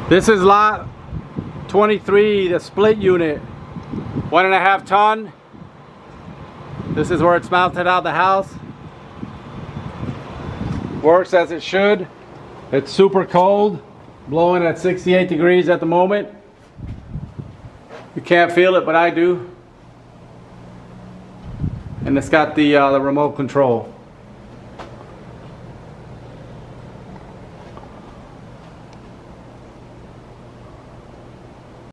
This is lot 23, the split unit, 1.5 ton. This is where it's mounted out of the house. Works as it should. It's super cold, blowing at 68 degrees at the moment. You can't feel it, but I do. And it's got the remote control.